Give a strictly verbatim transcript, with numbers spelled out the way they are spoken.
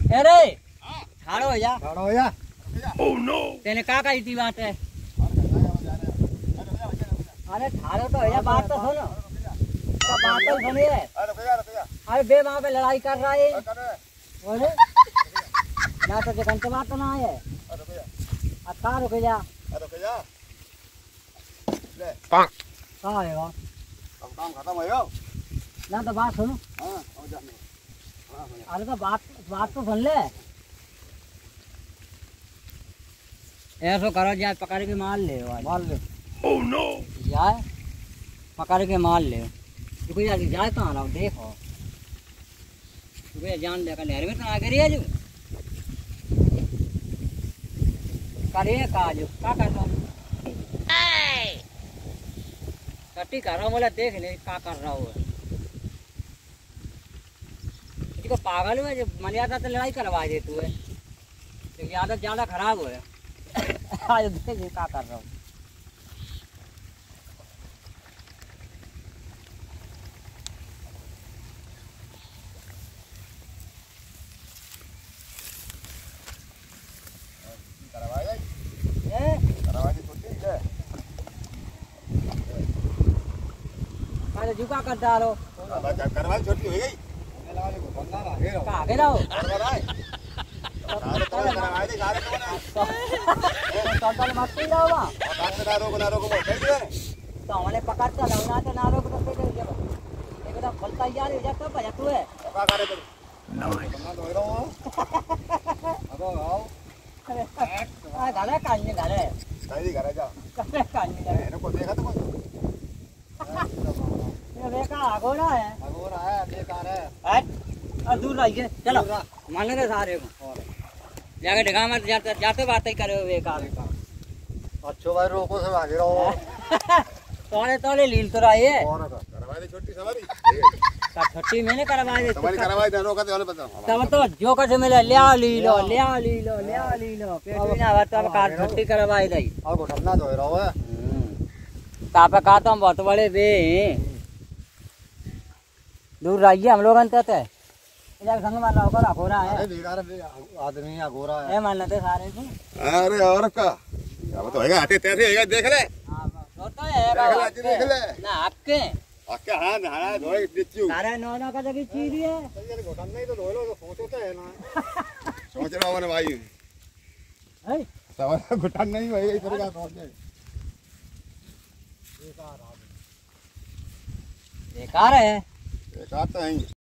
अरे ठाड़ो हो जा ठाड़ो हो जा। ओह नो तेने का कही थी बात है। अरे ठाड़ो तो हो जा बात तो सुनो तो बात तो सुनिए। अरे बे वहाँ पे लड़ाई कर रहा है बोले ना तो देखन बात तो ना है। अच्छा रुक जा कहाँ है वो काम खत्म हो गया ना तो बात सुनो। अरे तो बात बात तो सुन ले। ऐसा करो जाए पकड़ के मार ले मार ले। ओह नो जाए पकड़ के मार ले रुको यार जाए कहाँ रहा देखो रुको जान लेकर नहर में तो आ गई है जो करिए का जो क्या कर रहा हूँ कट्टी कर रहा हूँ बोला देख ले क्या कर रहा हूँ इसको पागल हुआ जो मर्यादा तो लड़ाई करवा दे तू है लेकिन आदत ज्यादा खराब हो है। आज देख क्या कर रहा हूँ झुका कर डालो करवाई छोटी हो गई कहाँ गए रहो मत ही रहो वहाँ तो हमारे पकड़ चला ना तो ना रोक तो फिर एकदम फलता यार हो जाता भैया तू है घरे कालनी घरे घरे जा कालनी को देखा तो बेका अगोरा है अगोरा है बेकार है हट और दूर रहिए चलो मान ले सारे को जाके ढगा मत जाते जाते बातें करे बेकार अच्छो भाई रोको से आगे रहो तोड़े तोड़े लील तो रही है और करवा दे छोटी सवारी का छोटी मैंने करवा दे सवारी करवा दे रोका दे वाले बता तब तो जो कसे मिले ले ली लो ले ली लो ले ली लो पेट ना बात अब कार छोटी करवाई दई और को ठंडा धोए रहो है तापे का तो हम बहुत बड़े बे दूर रहिए हम लोग अंत है इधर संग में लाओ कर अघोरा है बेकार आदमी अघोरा है ए मान लेते सारे को अरे और का अब तो हैगा हटे तैसे हैगा देख ले हां तो तो है देख ले ना आपके आपके हां नहाना धोए दिच्चू सारे नौना का जगह चीज है ये घोटन नहीं तो धो लो तो सोचो तो है ना सोच रहा हूं भाई है सवाल घोटन नहीं भाई इधर का सोच बेकार है बेकार तो है